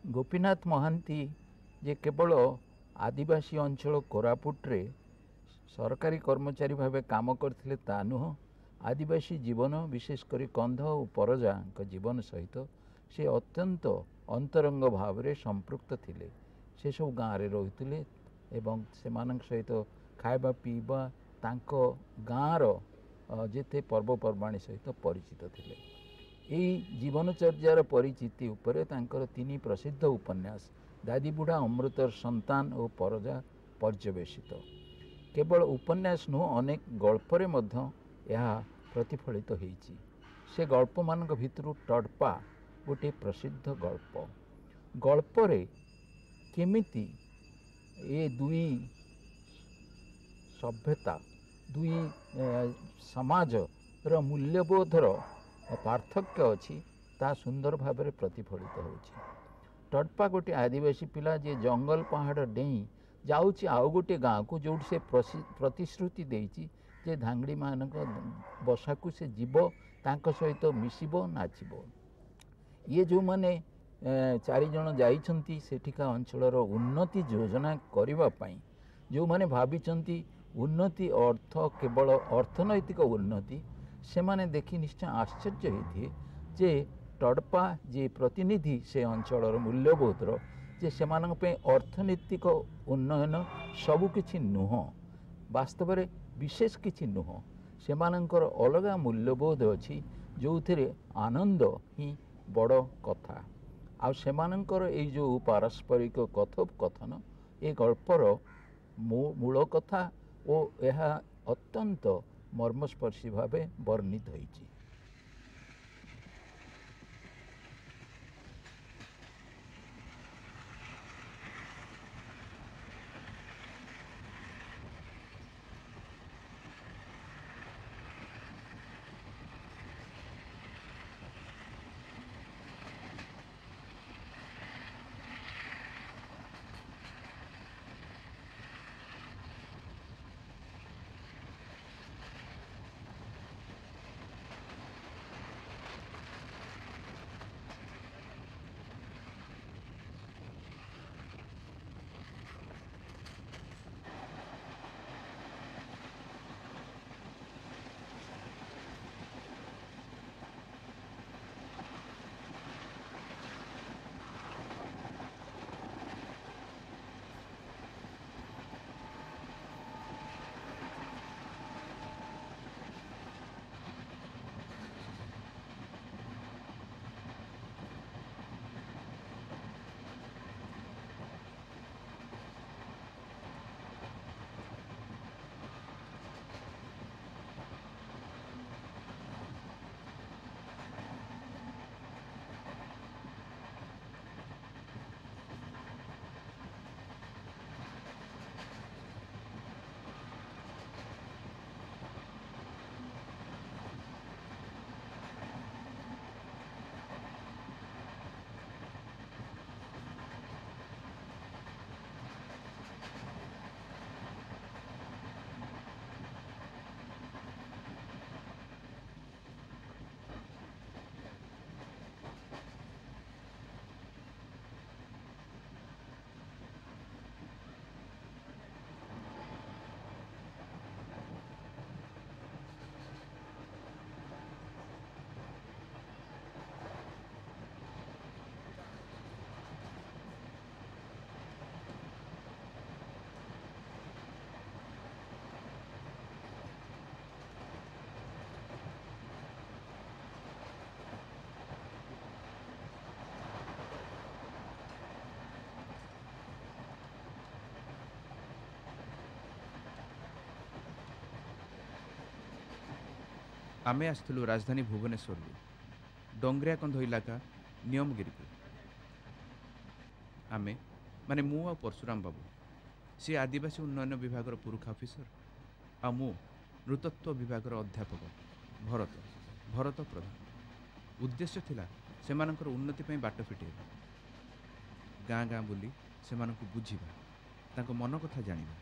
गोपीनाथ महांती जे केवल आदिवासी अंचल कोरापुट्रे सरकारी कर्मचारी भाव काम करते ता नुह आदिवासी जीवन विशेषकर कंध और परजा जीवन सहित से अत्यंत अंतरंग भाव में संपृक्त थिले। से सब गाँव में रोते एवं से सहित खाଇବା पीवा तांको गाँवर जेते पर्वपर्वाणी सहित परिचित थिले। यही जीवनचर्यार परिचिति उपरे तांकर तीन प्रसिद्ध उपन्यास दादीबुढ़ा अमृतर संतान और परजा पर्यवेसित। केवल उपन्यास नुह अनेक गल्परे मध्य यह प्रतिफलित होईची। से गल्प मानक भितरु टडपा गोटे प्रसिद्ध गल्प। गल्परे केमिति ये दुई सभ्यता दुई समाज र मूल्यबोधर पार्थक्य अच्छी ता सुंदर भाव में प्रतिफलित होची। टडपा गोटे आदिवासी पिला जे जंगल पहाड़ डेई जाऊँच आउ गोटे गाँव को जो से प्रतिश्रुति देती जे धांगड़ी मानक बसा को से जीव तांक सहित मिसिब नाचिब। ये जो माने चारिजण जाइछंती सेठिका अंचलर उन्नति योजना करने जो माने भाविचंती उन्नति अर्थ केवल अर्थनैतिक उन्नति से माने देखि निश्चय आश्चर्य होते जे टडपा जे प्रतिनिधि से अंचलर मूल्यबोधर जे सेमानक पे अर्थनैतिक उन्नयन सबुकिछि नुह वास्तव में विशेष किछि नुह सेमानंकर अलगा मूल्यबोध अच्छी जो थे आनंद ही बड़ कथा आ सेमानंकर ए जो पारस्परिक कथोपकथन ए गल्पर मूल कथा और यह अत्यंत मर्मस्पर्शी भाव वर्णित होईची। आमे आसलु राजधानी भुवनेश्वर डंगरिया कंध इलाका नियमगिरी को। आमे माने मु आ परशुराम बाबू सी आदिवासी उन्नयन विभाग पुरुखा ऑफिसर आ मु नृतत्व विभाग अध्यापक भरत भरत प्रधान। उद्देश्य थिला सेमानकर उन्नति पई बाट फिटेबा गाँ गाँ बुली सेमानकु बुझिबा तांको मन कथा जानिबा।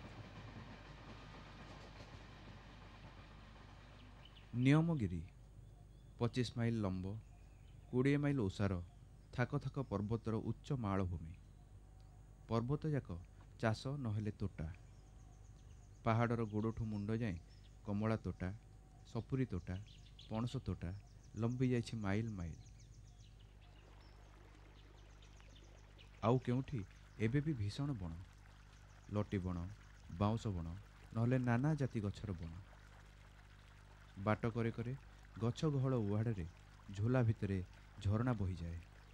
नियमगिरी 25 माइल लंब 20 माइल ओसार ଥାକ ଥାକ ପର୍ବତର ଉଚ୍ଚ ମାଳଭୂମି। ପର୍ବତ ଯାକ ଚାଷ ନହେଲେ ତୋଟା। ପାହାଡ଼ର ଗୋଡ଼ଠୁ ମୁଣ୍ଡ ଯାଏଁ କମଳା ତୋଟା, ସପୁରୀ ତୋଟା, ପଣସ ତୋଟା ଲମ୍ବି ଯାଇଛି ମାଇଲ ମାଇଲ। ଆଉ କେଉଁଠି ଏବେ ବି ଭୀଷଣ ବଣ, ଲଟି ବଣ, ବାଉଁଶ ବଣ, ନହେଲେ ନାନା ଜାତି ଗଛର ବଣ। ବାଟ କରେ କରେ ଗଛ ଗହଳ ଉଆଡ଼ରେ ଝୋଲା ଭିତରେ ଝରଣା ବହିଯାଏ।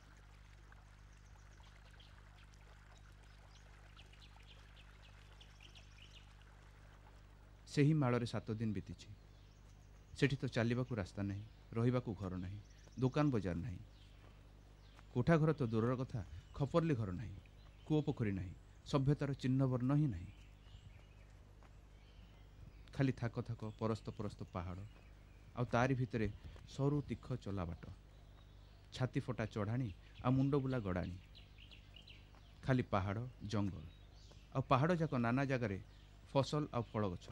ସେହି ମାଳରେ 7 ଦିନ ବିତିଛି। ସେଠି ତ ଚାଲିବାକୁ ରାସ୍ତା ନାହିଁ, ରହିବାକୁ ଘର ନାହିଁ, ଦୋକାନ ବଜାର ନାହିଁ। କୋଠାଘର ତ ଦୂରର କଥା, ଖପରଲି ଘର ନାହିଁ, କୂଅ ପୋଖରୀ ନାହିଁ, ସଭ୍ୟତାର ଚିହ୍ନବର୍ଣ୍ଣ ହିଁ ନାହିଁ। ଖାଲି ଥାକ ଥାକ ପରସ୍ତ ପରସ୍ତ ପାହାଡ଼, ଆଉ ତାରି ଭିତରେ ସରୁ ତୀଖ ଚଲାବାଟ, ଛାତି ଫଟା ଚଢ଼ାଣି ଆଉ ମୁଣ୍ଡ ବୁଲା ଗଡ଼ାଣି। ଖାଲି ପାହାଡ଼, ଜଙ୍ଗଲ, ଆଉ ପାହାଡ଼ ଯାକ ନାନା ଜାଗାରେ ଫସଲ ଆଉ ଫଳ ଗଛ।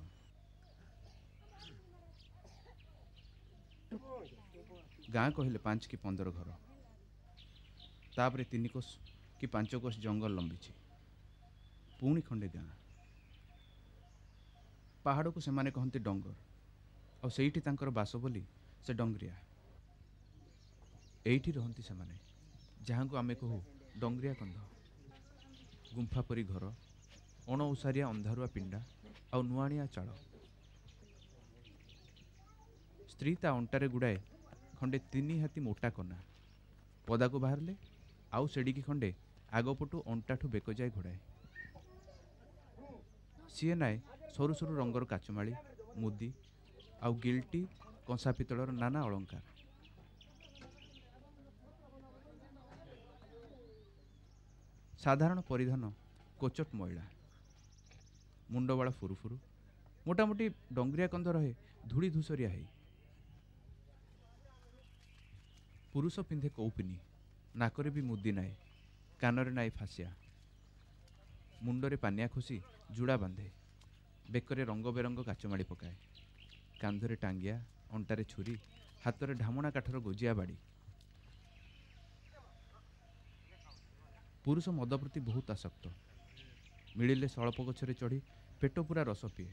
ଗାଁ କହିଲେ 5 କି 15 ଘର, ତାପରେ 3 କୋଶ କି 5 କୋଶ ଜଙ୍ଗଲ ଲମ୍ବିଛି, ପୁଣି ଖଣ୍ଡେ ଗାଁ। ପାହାଡ଼କୁ ସେମାନେ କହନ୍ତି ଡଙ୍ଗର, ଆଉ ସେଇଠି ତାଙ୍କର ବାସ ବୋଲି ସେ ଡଙ୍ଗରିଆ। ଏଇଠି ରହନ୍ତି ସେମାନେ, ଯାହାଙ୍କୁ ଆମେ କହୁ ଡଙ୍ଗରିଆ କନ୍ଧ। ଗୁମ୍ଫା ପରି ଘର, ଅଣଓସାରିଆ ଅନ୍ଧାରୁଆ ପିଣ୍ଡା ଆଉ ନୁଆଣିଆ ଚାଳ। ସ୍ତ୍ରୀ ତା ଅଣ୍ଟାରେ ଗୁଡ଼ାଏ ଖଣ୍ଡେ 3 ହାତୀ ମୋଟା କନା, ପଦାକୁ ବାହାରିଲେ ଆଉ ସେଡ଼ିକି ଖଣ୍ଡେ ଆଗପଟୁ ଅଣ୍ଟାଠୁ ବେକ ଯାଏ ଘୋଡ଼ାଏ। ସିଏ ନାଏ ସରୁ ସରୁ ରଙ୍ଗର କାଚମାଳି, ମୁଦି ଆଉ ଗିଲ୍ଟି କଂସା ପିତଳର ନାନା ଅଳଙ୍କାର। ସାଧାରଣ ପରିଧାନ କୋଚଟ ମଇଳା, ମୁଣ୍ଡବାଳ ଫୁରୁଫୁରୁ, ମୋଟାମୋଟି ଡଙ୍ଗରିଆ କନ୍ଧ ରହେ ଧୂଳି ଧୂସରିଆ ହେଇ। ପୁରୁଷ ପିନ୍ଧେ କୌପିନି, ନାକରେ ବି ମୁଦି ନାଏ, କାନରେ ନାଏ ଫାସିଆ, ମୁଣ୍ଡରେ ପାନିଆ ଖୋସି ଜୁଡ଼ା ବାନ୍ଧେ, ବେକରେ ରଙ୍ଗ ବେରଙ୍ଗ କାଚମାଳି ପକାଏ, କାନ୍ଧରେ ଟାଙ୍ଗିଆ, ଅଣ୍ଟାରେ ଛୁରୀ, ହାତରେ ଢାମଣା କାଠର ଗୋଜିଆ ବାଡ଼ି। ପୁରୁଷ ମଦ ପ୍ରତି ବହୁତ ଆସକ୍ତ। ମିଳିଲେ ସଳପ ଗଛରେ ଚଢ଼ି ପେଟ ପୂରା ରସ ପିଏ।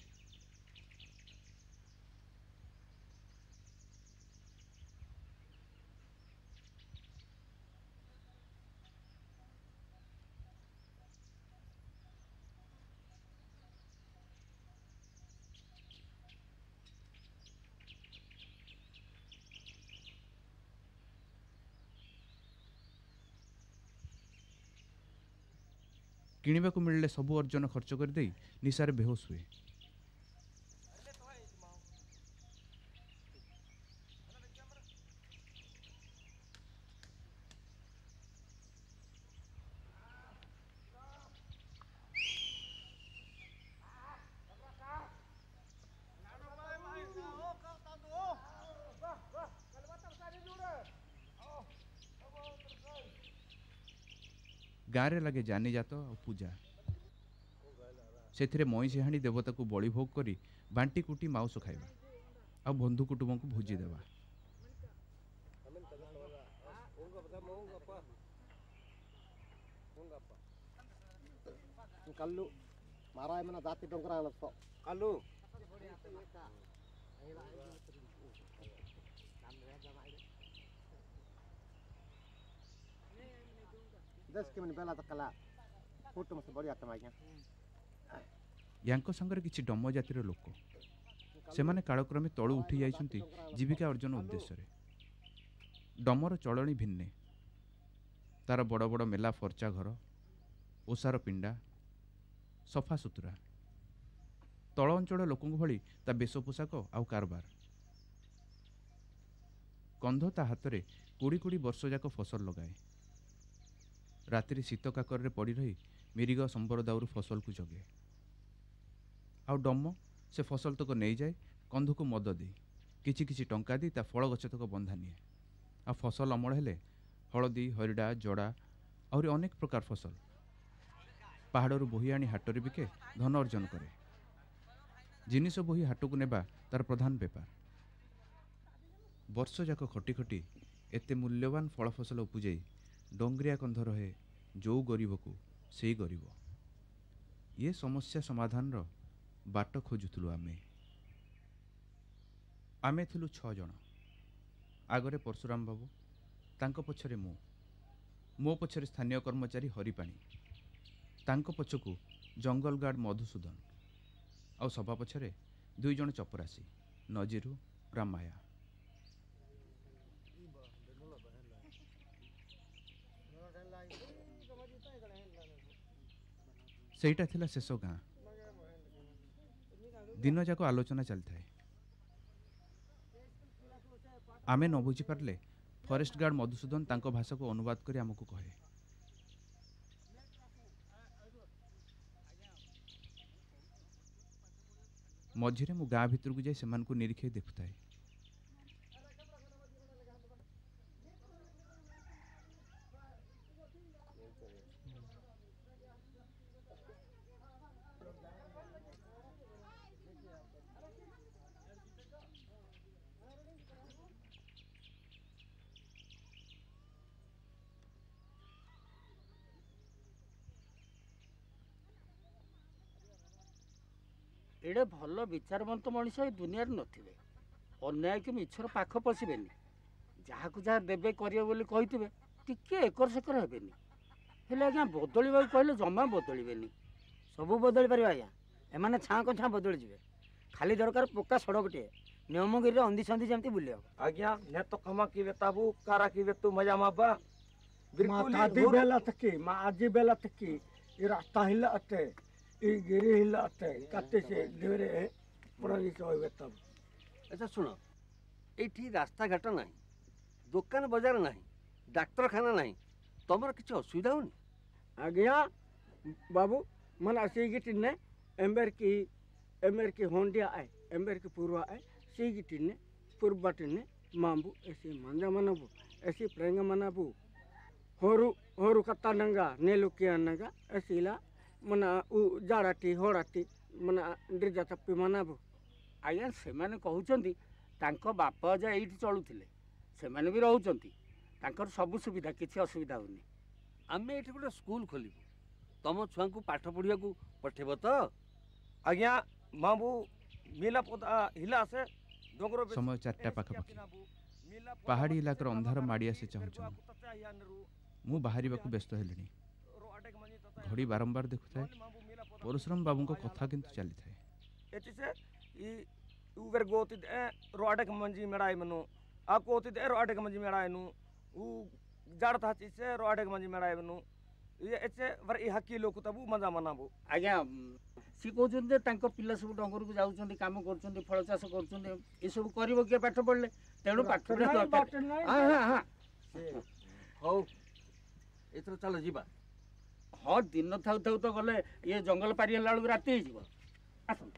କିଣିବାକୁ ମିଳିଲେ ସବୁ ଅର୍ଜନ ଖର୍ଚ୍ଚ କରିଦେଇ ନିଶାରେ ବେହୋସ ହୁଏ। ଗାଁରେ ଲାଗେ ଯାନିଯାତ ଆଉ ପୂଜା। ସେଥିରେ ମଇଁଷି ହାଣି ଦେବତାକୁ ବଳି ଭୋଗ କରି ବାଣ୍ଟି କୁଟି ମାଉସ ଖାଇବା, ଆଉ ବନ୍ଧୁ କୁଟୁମ୍ବଙ୍କୁ ଭୋଜି ଦେବା। కళ్ళు మారాయమన జాతి డొంకరాలతో కళ్ళు ୟାଙ୍କ ସାଙ୍ଗରେ କିଛି ଡମ ଜାତିର ଲୋକ, ସେମାନେ କାଳକ୍ରମେ ତଳୁ ଉଠି ଯାଇଛନ୍ତି ଜୀବିକା ଅର୍ଜନ ଉଦ୍ଦେଶ୍ୟରେ। ଡମର ଚଳଣି ଭିନ୍ନେ, ତାର ବଡ଼ ବଡ଼ ମେଲା ଫର୍ଚା ଘର, ଓସାର ପିଣ୍ଡା, ସଫା ସୁତୁରା। ତଳ ଅଞ୍ଚଳ ଲୋକଙ୍କ ଭଳି ତା ବେଶ ପୋଷାକ ଆଉ କାରବାର। କନ୍ଧ ତା ହାତରେ କୋଡ଼ି କୋଡ଼ି ବର୍ଷ ଯାକ ଫସଲ ଲଗାଏ। ରାତିରେ ଶୀତ କାକରରେ ପଡ଼ି ରହି ମିରିଗ ସମ୍ବର ଦାଉରୁ ଫସଲକୁ ଜଗେ। ଆଉ ଡମ ସେ ଫସଲ ତକ ନେଇଯାଏ କନ୍ଧକୁ ମଦ ଦେଇ, କିଛି କିଛି ଟଙ୍କା ଦେଇ ତା ଫଳ ଗଛ ତକ ବନ୍ଧା ନିଏ। ଆଉ ଫସଲ ଅମଳ ହେଲେ ହଳଦୀ, ହରିଡ଼ା, ଜଡ଼ା, ଆହୁରି ଅନେକ ପ୍ରକାର ଫସଲ ପାହାଡ଼ରୁ ବୋହି ଆଣି ହାଟରେ ବିକେ, ଧନ ଅର୍ଜନ କରେ। ଜିନିଷ ବୋହି ହାଟକୁ ନେବା ତାର ପ୍ରଧାନ ବେପାର। ବର୍ଷ ଯାକ ଖଟି ଖଟି ଏତେ ମୂଲ୍ୟବାନ ଫଳ ଫସଲ ଉପୁଜେଇ ଡଙ୍ଗରିଆ କନ୍ଧ ରହେ ଯୋଉ ଗରିବକୁ ସେଇ ଗରିବ। ଏ ସମସ୍ୟା ସମାଧାନର ବାଟ ଖୋଜୁଥିଲୁ ଆମେ। ଆମେ ଥିଲୁ 6 ଜଣ। ଆଗରେ ପରଶୁରାମ ବାବୁ, ତାଙ୍କ ପଛରେ ମୁଁ, ମୋ ପଛରେ ସ୍ଥାନୀୟ କର୍ମଚାରୀ ହରିପାଣି, ତାଙ୍କ ପଛକୁ ଜଙ୍ଗଲ ଗାର୍ଡ ମଧୁସୂଦନ, ଆଉ ସଭା ପଛରେ 2 ଜଣ ଚପରାସୀ, ନଜିରୁ ରାମାୟା। ସେଇଟା ଥିଲା ଶେଷ ଗାଁ। ଦିନ ଯାକ ଆଲୋଚନା ଚାଲିଥାଏ। ଆମେ ନ ବୁଝିପାରିଲେ ଫରେଷ୍ଟ ଗାର୍ଡ ମଧୁସୂଦନ ତାଙ୍କ ଭାଷାକୁ ଅନୁବାଦ କରି ଆମକୁ କହେ। ମଝିରେ ମୁଁ ଗାଁ ଭିତରକୁ ଯାଇ ସେମାନଙ୍କୁ ନିରୀକ୍ଷେ ଦେଖୁଥାଏ। ଏଡ଼େ ଭଲ ବିଚାରବନ୍ତ ମଣିଷ ଏ ଦୁନିଆରେ ନଥିବେ। ଅନ୍ୟାୟକୁ ମିଛର ପାଖ ପଶିବେନି। ଯାହାକୁ ଯାହା ଦେବେ କରିବେ ବୋଲି କହିଥିବେ, ଟିକେ ଏକର ସେକର ହେବେନି। ହେଲେ ଆଜ୍ଞା ବଦଳିବାକୁ କହିଲେ ଜମା ବଦଳିବେନି। ସବୁ ବଦଳି ପାରିବ ଆଜ୍ଞା। ଏମାନେ ଛାଁ ଛାଁ ବଦଳି ଯିବେ। ଖାଲି ଦରକାର ପକ୍କା ସଡ଼କଟିଏ, ନିୟମଗିରିରେ ଅନ୍ଧି ସନ୍ଧି ଯେମିତି ବୁଲିବ। आज्ञा ने तो खमा की बेताबू कारा की बेतु मजा माबा बिल्कुल आदि बेला तक मा आदि बेला तक ये रास्ता हिला अते ये गिरी हिला अते कते से घेरे पड़ी सोए तब। अच्छा शुण ये रास्ता घाट ना दुकान बजार ना डाक्तरखाना ना तुम किसी असुविधा होनी आज्ञा बाबू मन आसी गिटी ने एम्बर की होंडिया आए एम्बर की पूर्वा आए सी गिटी ने पूर्वा टिने मांबू ऐसे मंजा मनाबू ऐसी प्रेंग मनाबू होरु कत्ता नंगा नेलु किया नंगा ऐसीला मना उ जाराटी होराटी मना ड्रिजा तप्पी मनाबू। ଆଜ୍ଞା ସେମାନେ କହୁଛନ୍ତି ତାଙ୍କ ବାପ ଅଜା ଏଇଠି ଚଳୁଥିଲେ, ସେମାନେ ବି ରହୁଛନ୍ତି, ତାଙ୍କର ସବୁ ସୁବିଧା, କିଛି ଅସୁବିଧା ହେଉନି। आम ये गोटे स्कूल खोलू तुम छुआ को पाठ पढ़ा पठेब तो आज्ञा माबू मिला पोता हिला से डोंगरो समय 4टा पाखापाखि। ପାହାଡ଼ି ଇଲାକାର ଅନ୍ଧାର ମାଡ଼ି ଆସି ଚାହୁଁ ଚାହୁଁ ମୁଁ ବାହାରିବାକୁ ବ୍ୟସ୍ତ ହେଲିଣି। ଘଡ଼ି ବାରମ୍ବାର ଦେଖୁଥାଏ, ପରଶୁରାମ ବାବୁଙ୍କ କଥା କିନ୍ତୁ ଚାଲିଥାଏ। एची से ई उगर गोती दे रोडक मंजी मेड़ाई मनु आ कोती दे रोडक मंजी मेड़ाई नु उ जड़ था ची से रोडक मंजी मेड़ाई मनु ये एचे वर ई हकी लोक तबु मजा मनाबो। ଆଜ୍ଞା ସିଏ କହୁଛନ୍ତି ଯେ ତାଙ୍କ ପିଲା ସବୁ ଡଙ୍ଗରକୁ ଯାଉଛନ୍ତି, କାମ କରୁଛନ୍ତି, ଫଳ ଚାଷ କରୁଛନ୍ତି, ଏସବୁ କରିବ କିଏ ପାଠ ପଢ଼ିଲେ? ତେଣୁ ପାଠ ପଢ଼ିବା ଦରକାର। हौ एथर चलो जीवा। ହଁ ଦିନ ଥାଉ ଥାଉ ତ ଗଲେ ଇଏ ଜଙ୍ଗଲ ପାରି ହେଲା ବେଳକୁ ରାତି ହେଇଯିବ। ଆସନ୍ତୁ।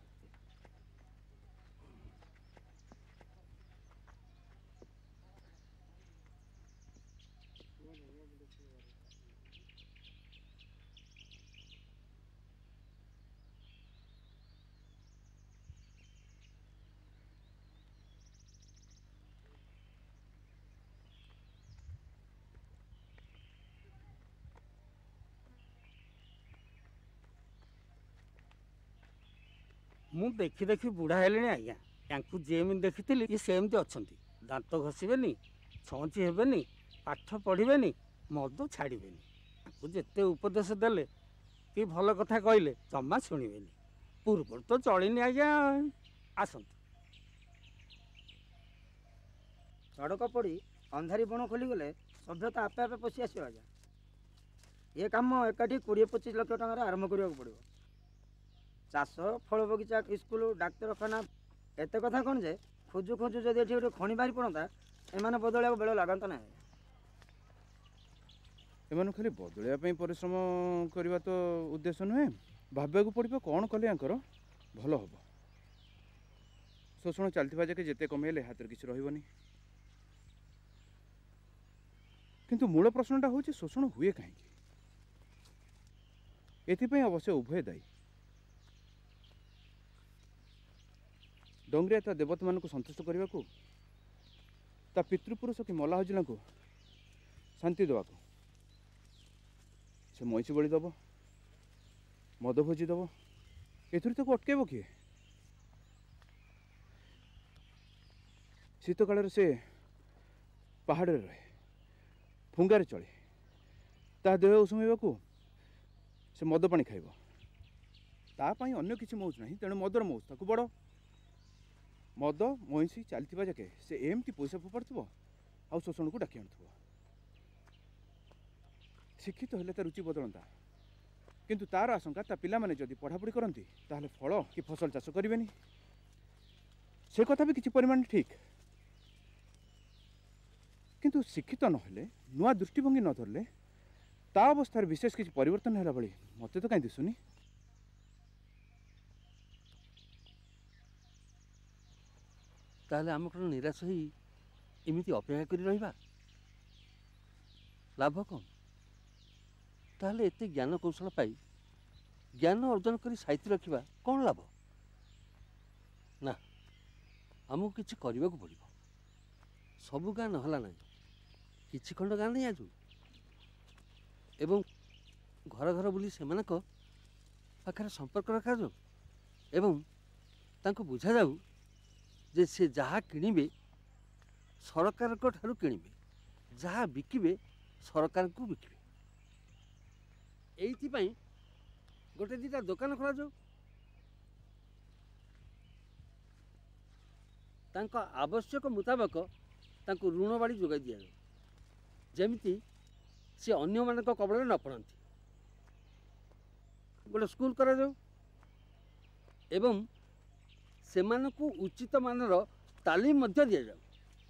ମୁଁ ଦେଖି ଦେଖି ବୁଢ଼ା ହେଲିଣି ଆଜ୍ଞା। ୟାଙ୍କୁ ଯେମିତି ଦେଖିଥିଲି ଇଏ ସେମିତି ଅଛନ୍ତି। ଦାନ୍ତ ଘଷିବେନି, ଛଅଞ୍ଚି ହେବେନି, ପାଠ ପଢ଼ିବେନି, ମଦ ଛାଡ଼ିବେନି। ତାଙ୍କୁ ଯେତେ ଉପଦେଶ ଦେଲେ କି ଭଲ କଥା କହିଲେ ଜମା ଶୁଣିବେନି। ପୂର୍ବରୁ ତ ଚଳିନି ଆଜ୍ଞା। ଆସନ୍ତୁ। ସଡ଼କ ପଡ଼ି ଅନ୍ଧାରି ବଣ ଖୋଲିଗଲେ ସଭ୍ୟତା ଆପେ ଆପେ ପଶି ଆସିବ ଆଜ୍ଞା। ଏ କାମ ଏକାଠି 20-25 ଲକ୍ଷ ଟଙ୍କାରେ ଆରମ୍ଭ କରିବାକୁ ପଡ଼ିବ। ଚାଷ, ଫଳ ବଗିଚା, ସ୍କୁଲ, ଡାକ୍ତରଖାନା, ଏତେ କଥା କ'ଣ ଯେ ଖୋଜୁ ଖୋଜୁ ଯଦି ଏଠି ଗୋଟେ ଖଣି ବାହାରି ପଡ଼ନ୍ତା ଏମାନେ ବଦଳିବାକୁ ବେଳ ଲାଗନ୍ତା ନାହିଁ। ଏମାନଙ୍କୁ ଖାଲି ବଦଳିବା ପାଇଁ ପରିଶ୍ରମ କରିବା ତ ଉଦ୍ଦେଶ୍ୟ ନୁହେଁ, ଭାବିବାକୁ ପଡ଼ିବ କ'ଣ କଲେ ୟାଙ୍କର ଭଲ ହେବ। ଶୋଷଣ ଚାଲିଥିବା ଯାକେ ଯେତେ କମେଇଲେ ହାତରେ କିଛି ରହିବନି। କିନ୍ତୁ ମୂଳ ପ୍ରଶ୍ନଟା ହେଉଛି ଶୋଷଣ ହୁଏ କାହିଁକି? ଏଥିପାଇଁ ଅବଶ୍ୟ ଉଭୟ ଦାୟୀ। ଡଙ୍ଗରିଆ ତା ଦେବତାମାନଙ୍କୁ ସନ୍ତୁଷ୍ଟ କରିବାକୁ, ତା ପିତୃପୁରୁଷ କି ମଲା ହଜିଲାଙ୍କୁ शांति देवाक से मईसी बड़ी दब मद भोजी दब एथुरी ताको अटकेब किए शीत काल से पहाड़ रहे फुंगारे चले ता देह उसुमेवाकू से मद पानी खाइब तापाई अन्य किसी मौज नहीं तेणु मदर मौज ताकू बड़ मद मईसी चलता जाके से एमती पैसा फोपाड़ आउ शोषण को डाकी आणुव शिक्षित हेले ता रुचि बदलता किंतु तार आशंका ता पिला माने जदि पढ़ापढ़ी करती ताहले फल कि फसल चाष करेनि से कथा भी किसी परिमाण ठीक किंतु शिक्षित नहेले नुआ दृष्टिभंगी न धरले ता अवस्था विशेष किसी परिवर्तन है भाई मत तो कहीं दिशुनी ताहले आम कौन निराश हो एमती अपेक्षा कर रहिबा लाभ कौन ताहले एते ज्ञान कौशल पाई ज्ञान अर्जन कर साइती रखिबा कौन लाभ ना आमको किसी करने को पड़ो सबू गाँ नहला ना किसी खंड गाँ नहीं आज एवं घर घर बुली से पाखे संपर्क रखा जाऊ एवं तांको बुझा जाऊ जे से जहाँ किणवे सरकार ठारू किणवे जहाँ बिकिबे सरकार को बिकिबे एइथिपाई गोटे दीटा दुकान खोला जाऊ तांको आवश्यक मुताबक तांको ऋण बाड़ी जोगाई दिया जमिति से अन्य मान कबल न पड़ती गोटे स्कूल करा जाऊ एवं सेमानकु उचित मानर तालीम मध्य दिया जाऊ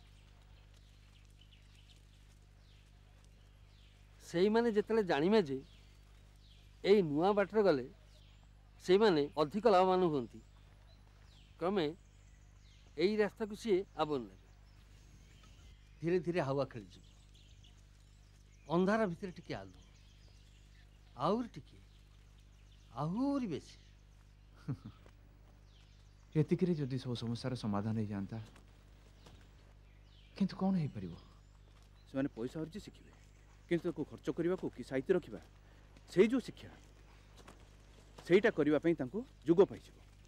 सेही माने जेतले जानिमे जे एई नुआ बाटर गले से माने अधिक लाभवान होती क्रमे यही रास्ता को सी आवन लगे धीरे धीरे हावा खेली अंधार भितर टिके आलो आहुरी टिके आहुरी बेसी एतिकरे जदि सब समस्यार समाधान हो जाता किंतु कौन हो पार से पैसा अर्जी शिखिबे किंतु खर्च करने को कि साइती रखा से जो शिक्षा सेटा करने जुग पाई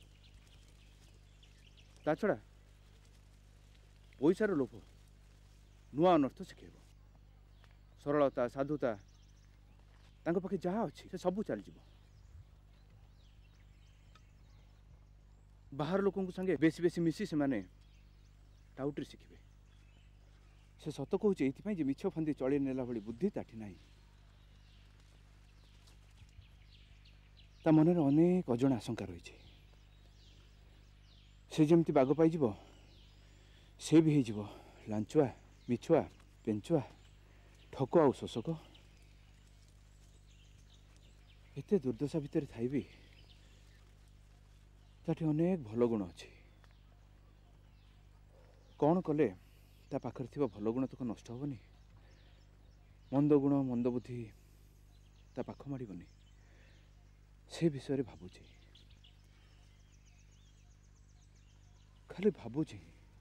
ता छड़ा पैसार लोभ नुआ अनर्थ शिखेब सरलता साधुता पाखे जहाँ अच्छी से सबू चल बाहर लोक संगे बेसी बेसी मिसी से माने टाउट्री शिखिबे से सत कहूँ ये मिछ फंदी चली नेला भली बुद्धि ताठी नहीं ता मन अनेक अजଣା आशंका रही से जमती बाग पाई से भी हो लांचुआ मिछुआ पेंचुआ ठक आउ शोषक एते दुर्दशा भितर थाई भी ताठी अनेक भल गुण अच्छी कौन कले ता पाखर थिबा भल गुण तक नष्ट हेनी मंद गुण मंद बुद्धि ता पाख माड़बनी से विषय भावुची खाली भावुची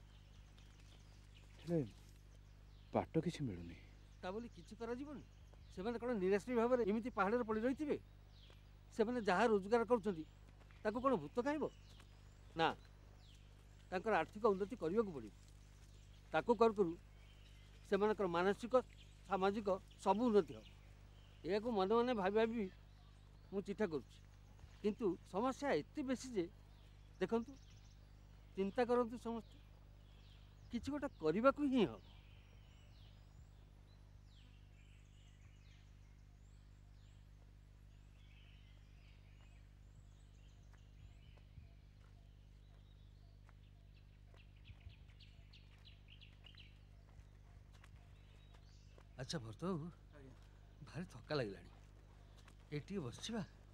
बाट किसी मिलूनी ता बोली किछि करा जीवन से माने कोन निराश्री भाव में एमिति पहाड़ रे पड़ी रहिथिबे से माने जहाँ रोजगार करछंती ताको कोन भूत खाइबो ना तांकर आर्थिक उन्नति करबा को पड़िबो ताको कर करू से मानकर मानसिक सामाजिक सब उन्नति हो या को मन मन भाभी भाभी मु चिठा करुच्ची किंतु समस्या एते बेसी जे देखंतु चिंता करंतु समस्त किछि गोटा करबा को ही हो अच्छा भरत बाबू भारी थका लगे ये बस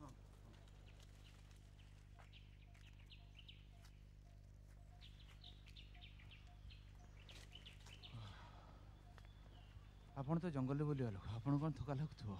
आपण तो जंगल बोली गल आपण कौन थका लगुव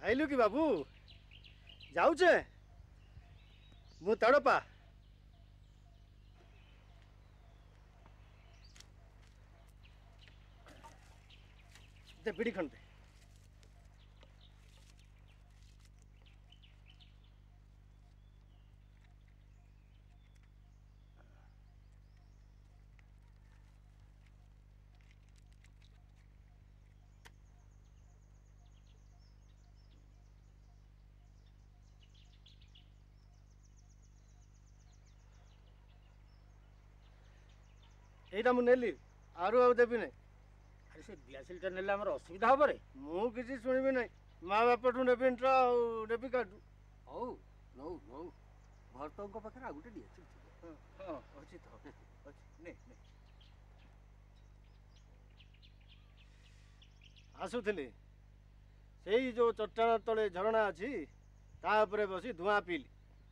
ଆଇଲୁ କି ବାବୁ ଯାଉଛେ ମୁଁ ତଡ଼ପା ଦେ ବିଡ଼ି ଖଣ୍ଡେ এইটা ମୁଁ ନେଲି ଆରୁ ଆଉ ଦେବି ନାହିଁ ଆରେ ସେ ଦିଆସିଲିଟା ନେଲେ ଆମର ଅସୁବିଧା ହବ ରେ। ମୁଁ କିଛି ଶୁଣିବି ନାହିଁ ମା ବାପଠୁ ନେବି ଇଣ୍ଟ୍ରା ଆଉ ନେବି କାଠୁ ହଉ ନଉ ନଉ ଭରତଙ୍କ ପାଖରେ ଆଉ ଗୋଟେ ଡିଆସିଲ୍ ଥିବ। ହଁ ଅଛି ତ ଅଛି ନେ ନେ ଆସୁଥିଲି ସେଇ ଯୋଉ ଚଟାଣ ତଳେ ଝରଣା ଅଛି ତା ଉପରେ ବସି ଧୂଆଁ ପିଇଲି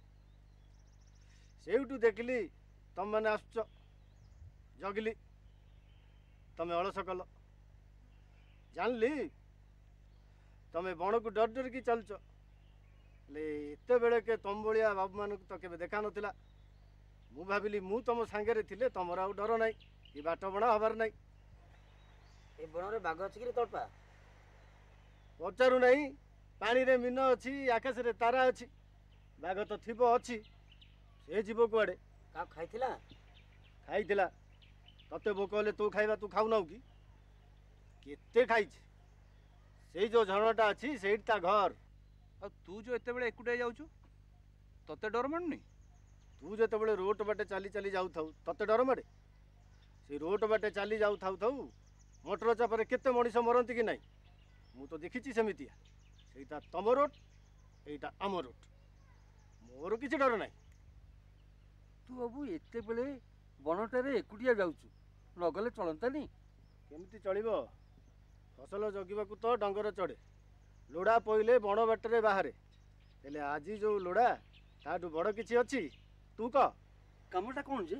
ସେଇଠୁ ଦେଖିଲି ତମମାନେ ଆସୁଛ ଜଗିଲି ତମେ ଅଳସ କଲ ଜାଣିଲି ତମେ ବଣକୁ ଡର ଡରିକି ଚାଲୁଛ ହେଲେ ଏତେବେଳେ କେ ତମ ଭଳିଆ ବାବୁମାନଙ୍କୁ ତ କେବେ ଦେଖା ନଥିଲା ମୁଁ ଭାବିଲି ମୁଁ ତମ ସାଙ୍ଗରେ ଥିଲେ ତମର ଆଉ ଡର ନାହିଁ ଏ ବାଟ ବଣା ହବାର ନାହିଁ ଏ ବଣରେ ବାଘ ଅଛି କି ରେ ତଳପା? ପଚାରୁ ନାହିଁ ପାଣିରେ ମୀନ ଅଛି ଆକାଶରେ ତାରା ଅଛି ବାଘ ତ ଥିବ ଅଛି ସେ ଯିବ କୁଆଡ଼େ କାହାକୁ ଖାଇଥିଲା? ଖାଇଥିଲା ତତେ ଭୋକ ହେଲେ ତୁ ଖାଇବା ତୁ ଖାଉନାଉ କି କେତେ ଖାଇଛି ସେଇ ଯୋଉ ଝରଣାଟା ଅଛି ସେଇଠି ତା ଘର ଆଉ ତୁ ଯୋଉ ଏତେବେଳେ ଏକୁଟିଆ ଯାଉଛୁ ତତେ ଡର ମାଡୁନି? ତୁ ଯେତେବେଳେ ରୋଟ ବାଟେ ଚାଲି ଚାଲି ଯାଉଥାଉ ତତେ ଡର ମାଡ଼େ ସେ ରୋଟ ବାଟେ ଚାଲି ଯାଉଥାଉ ଥାଉ ମଟର ଚାପରେ କେତେ ମଣିଷ ମରନ୍ତି କି ନାହିଁ ମୁଁ ତ ଦେଖିଛି ସେମିତିଆ ସେଇଟା ତମ ରୋଟ ଏଇଟା ଆମ ରୋଟ ମୋର କିଛି ଡର ନାହିଁ ତୁ ବାବୁ ଏତେବେଳେ ବଣଟାରେ ଏକୁଟିଆ ଯାଉଛୁ ନଗଲେ ଚଳନ୍ତାନି। କେମିତି ଚଳିବ ଫସଲ ଜଗିବାକୁ ତ ଡଙ୍ଗର ଚଢ଼େ ଲୋଡ଼ା ପଇଲେ ବଣ ବାଟରେ ବାହାରେ ହେଲେ ଆଜି ଯୋଉ ଲୋଡ଼ା ତାଠୁ ବଡ଼ କିଛି ଅଛି ତୁ କହ କାମଟା କ'ଣ ଯେ?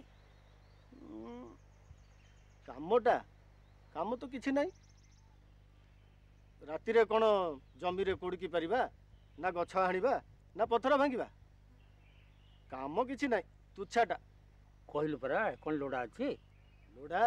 କାମଟା କାମ ତ କିଛି ନାହିଁ ରାତିରେ କ'ଣ ଜମିରେ କୋଡ଼ିକି ପାରିବା ନା ଗଛ ହାଣିବା ନା ପଥର ଭାଙ୍ଗିବା କାମ କିଛି ନାହିଁ ତୁଚ୍ଛାଟା କହିଲୁ ପରା କ'ଣ ଲୋଡ଼ା ଅଛି? ଲୋଡ଼ା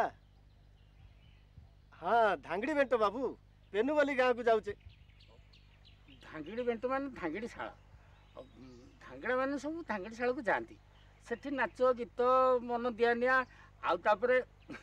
ହଁ ଧାଙ୍ଗଡ଼ି ବେଣ୍ଟ ବାବୁ ପେନୁବାଲି ଗାଁକୁ ଯାଉଛେ ଧାଙ୍ଗିଡ଼ି ବେଣ୍ଟ ମାନେ ଧାଙ୍ଗିଡ଼ି ଶାଳ ଧାଙ୍ଗଡ଼ା ମାନେ ସବୁ ଧାଙ୍ଗିଡ଼ି ଶାଳକୁ ଯାଆନ୍ତି ସେଠି ନାଚ ଗୀତ ମନ ଦିଆ ନିଆ ଆଉ ତାପରେ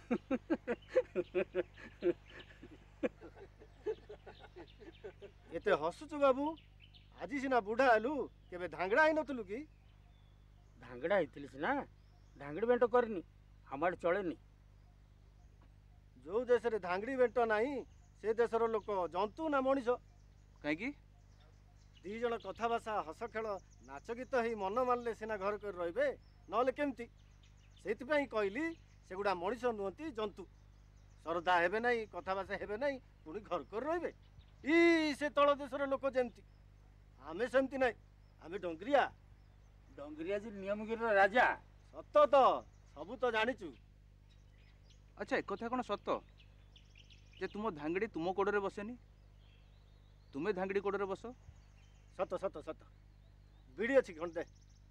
ଏତେ ହସୁଛୁ ବାବୁ ଆଜି ସିନା ବୁଢ଼ା ହେଲୁ କେବେ ଧାଙ୍ଗଡ଼ା ହେଇନଥିଲୁ କି? ଧାଙ୍ଗଡ଼ା ହେଇଥିଲି ସିନା ଧାଙ୍ଗିଡ଼ି ବେଣ୍ଟ କରିନି ଆମ ଆଡ଼େ ଚଳେନି। ଯୋଉ ଦେଶରେ ଧାଙ୍ଗଡ଼ି ବେଣ୍ଟ ନାହିଁ ସେ ଦେଶର ଲୋକ ଜନ୍ତୁ ନା ମଣିଷ କାହିଁକି? ଦି ଜଣ କଥାଭାଷା ହସ ଖେଳ ନାଚ ଗୀତ ହେଇ ମନ ମାନିଲେ ସିନା ଘର କରି ରହିବେ ନହେଲେ କେମିତି ସେଇଥିପାଇଁ କହିଲି ସେଗୁଡ଼ା ମଣିଷ ନୁହନ୍ତି ଜନ୍ତୁ ଶ୍ରଦ୍ଧା ହେବେ ନାହିଁ କଥାଭାଷା ହେବେ ନାହିଁ ପୁଣି ଘର କରି ରହିବେ ଇ ସେ ତଳ ଦେଶର ଲୋକ ଯେମିତି ଆମେ ସେମିତି ନାହିଁ ଆମେ ଡଙ୍ଗରିଆ ଡଙ୍ଗରିଆ ଯେ ନିୟମଗିରିର ରାଜା ସତ ତ ସବୁ ତ ଜାଣିଛୁ ଆଚ୍ଛା ଏକଥା କ'ଣ ସତ ଯେ ତୁମ ଧାଙ୍ଗିଡ଼ି ତୁମ କୋଡ଼ରେ ବସେନି ତୁମେ ଧାଙ୍ଗିଡ଼ି କୋଡ଼ରେ ବସ? ସତ ସତ ସତ ବିଡ଼ି ଅଛି ଖଣ୍ଡେ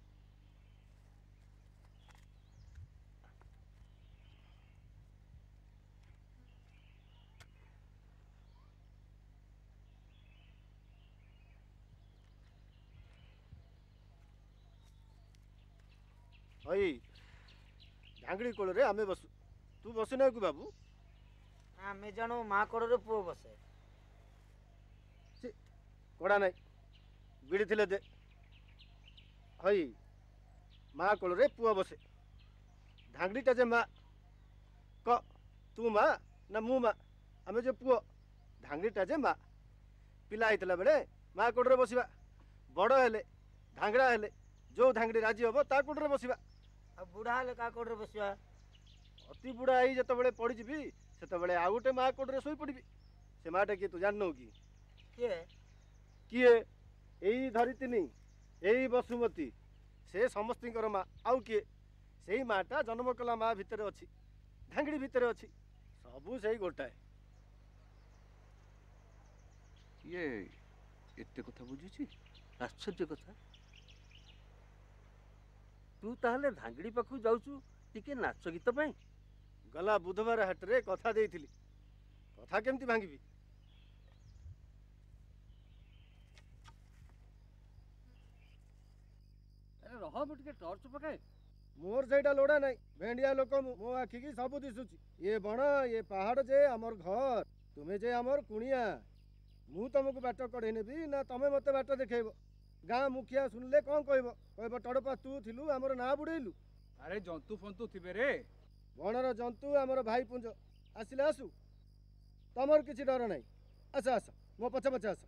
ହଇ ଧାଙ୍ଗଡ଼ି କୋଳରେ ଆମେ ବସୁ ତୁ ବସିନାଉ କି ବାବୁ ଆମେ ଜାଣୁ ମା କଡ଼ରେ ପୁଅ ବସେ କଡ଼ା ନାହିଁ ବିଡ଼ି ଥିଲେ ଦେ ହଇ ମା କୋଳରେ ପୁଅ ବସେ ଧାଙ୍ଗଡ଼ିଟା ଯେ ମା କ ତୁ ମା ନା ମୁଁ ମା ଆମେ ଯେ ପୁଅ ଧାଙ୍ଗଡ଼ିଟା ଯେ ମା ପିଲା ହେଇଥିଲା ବେଳେ ମା କୋଡ଼ରେ ବସିବା ବଡ଼ ହେଲେ ଧାଙ୍ଗଡ଼ା ହେଲେ ଯୋଉ ଧାଙ୍ଗଡ଼ି ରାଜି ହବ ତା କୋଡ଼ରେ ବସିବା ଆଉ ବୁଢ଼ା ହେଲେ କାହା କଡ଼ରେ ବସିବା? ଅତି ବୁଢ଼ା ହେଇ ଯେତେବେଳେ ପଡ଼ିଯିବି ସେତେବେଳେ ଆଉ ଗୋଟେ ମା କୋଡ଼ରେ ଶୋଇପଡ଼ିବି ସେ ମାଟା କିଏ ତୁ ଜାଣିନୁ କି? କିଏ? କିଏ ଏଇ ଧରିତିନି ଏଇ ବସୁମତୀ ସେ ସମସ୍ତଙ୍କର ମା ଆଉ କିଏ ସେଇ ମାଟା ଜନ୍ମ କଲା ମା ଭିତରେ ଅଛି ଧାଙ୍ଗଡ଼ି ଭିତରେ ଅଛି ସବୁ ସେଇ ଗୋଟାଏ ଇଏ ଏତେ କଥା ବୁଝୁଛି? ଆଶ୍ଚର୍ଯ୍ୟ କଥା। ତୁ ତାହେଲେ ଧାଙ୍ଗିଡ଼ି ପାଖକୁ ଯାଉଛୁ ଟିକେ ନାଚ ଗୀତ ପାଇଁ? ଗଲା ବୁଧବାର ହାଟରେ କଥା ଦେଇଥିଲି, କଥା କେମିତି ଭାଙ୍ଗିବି? ଆରେ ରହ, ମୁଁ ଟିକେ ଟର୍ଚ୍ଚ ପକାଏ। ମୋର ସେଇଟା ଲୋଡ଼ା ନାହିଁ, ଭେଣ୍ଡିଆ ଲୋକ ମୁଁ, ମୋ ଆଖିକି ସବୁ ଦିଶୁଛି। ଇଏ ବଣ, ଇଏ ପାହାଡ଼ ଯେ ଆମର ଘର, ତୁମେ ଯେ ଆମର କୁଣିଆ। ମୁଁ ତମକୁ ବାଟ କଢ଼େଇ ନେବି ନା ତମେ ମତେ ବାଟ ଦେଖେଇବ? ଗାଁ ମୁଖିଆ ଶୁଣିଲେ କ'ଣ କହିବ? କହିବ ଟଡ଼ପା ତୁ ଥିଲୁ, ଆମର ନାଁ ବୁଡ଼େଇଲୁ। ଆରେ ଜନ୍ତୁ ଫନ୍ତୁ ଥିବେ ରେ। ବଣର ଜନ୍ତୁ ଆମର ଭାଇ ପୁଞ୍ଜ, ଆସିଲେ ଆସୁ, ତମର କିଛି ଡର ନାହିଁ। ଆସ ଆସ, ମୋ ପଛେ ପଛେ ଆସ।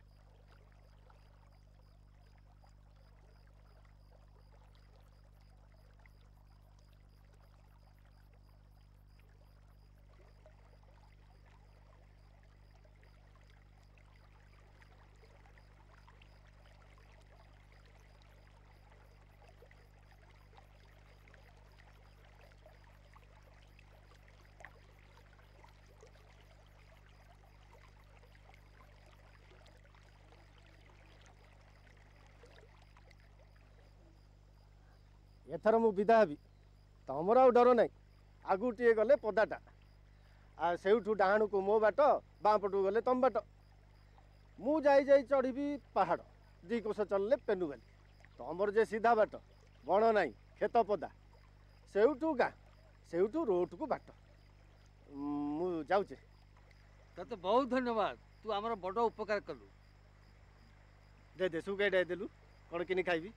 ଏଥର ମୁଁ ବିଦା ହେବି, ତମର ଆଉ ଡର ନାହିଁ। ଆଗକୁ ଟିକେ ଗଲେ ପଦାଟା, ଆଉ ସେଇଠୁ ଡାହାଣକୁ ମୋ ବାଟ, ବାଁ ପଟକୁ ଗଲେ ତମ ବାଟ। ମୁଁ ଯାଇ ଯାଇ ଚଢ଼ିବି ପାହାଡ଼, 2 କୋଶ ଚଳିଲେ ପେନୁଗାଲି। ତମର ଯେ ସିଧା ବାଟ, ବଣ ନାହିଁ, କ୍ଷେତ ପଦା, ସେଇଠୁ ଗାଁ, ସେଇଠୁ ରୋଡ଼କୁ ବାଟ। ମୁଁ ଯାଉଛି। ତତେ ବହୁତ ଧନ୍ୟବାଦ, ତୁ ଆମର ବଡ଼ ଉପକାର କଲୁ। ଦେ ସୁଗାଇଟା ଦେଲୁ, କ'ଣ କିଣି ଖାଇବି।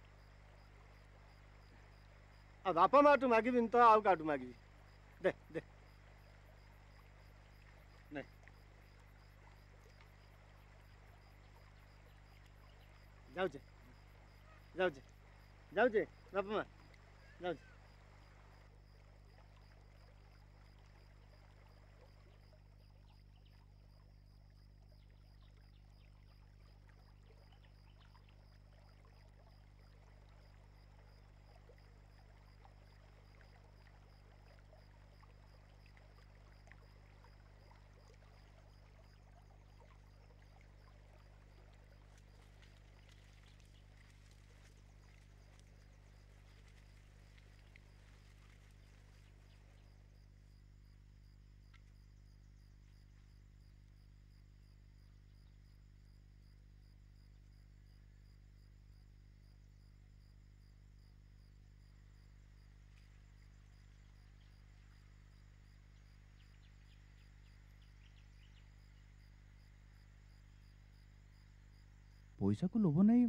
ଆଉ ବାପା ମାଆଠୁ ମାଗିବିନି ତ ଆଉ କାହାଠୁ ମାଗିବି? ଦେ ଦେ। ନେ ଯାଉଛେ ଯାଉଛେ ଯାଉଛେ ବାପା ମା, ଯାଉଛେ। ପଇସାକୁ ଲୋଭ ନାହିଁ,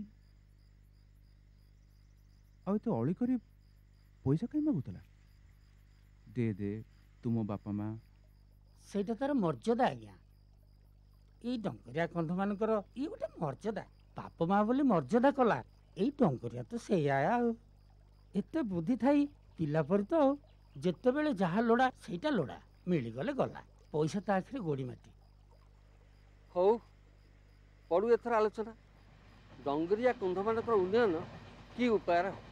ଆଉ ଏତେ ଅଳି କରି ପଇସା କାହିଁ ମାଗୁଥିଲା? ଦେ ଦେ, ତୁମ ବାପା ମା। ସେଇଟା ତାର ମର୍ଯ୍ୟାଦା ଆଜ୍ଞା। ଏଇ ଡଙ୍ଗରିଆ କନ୍ଧମାନଙ୍କର ଇଏ ଗୋଟେ ମର୍ଯ୍ୟାଦା। ବାପ ମା ବୋଲି ମର୍ଯ୍ୟାଦା କଲା, ଏଇ ଡଙ୍ଗରିଆ ତ ସେଇଆ ଆଉ। ଏତେ ବୁଦ୍ଧି ଥାଇ ପିଲା ପରି ତ ଆଉ। ଯେତେବେଳେ ଯାହା ଲୋଡ଼ା ସେଇଟା ଲୋଡ଼ା, ମିଳିଗଲେ ଗଲା। ପଇସା ତା ଆଖିରେ ଗୋଡ଼ି ମାଟି। ହଉ, ପଡ଼ୁ ଏଥର ଆଲୋଚନା। ଡଙ୍ଗରିଆ କନ୍ଧମାନଙ୍କର ଉନ୍ନୟନ କି ଉପାୟରେ ହେବ।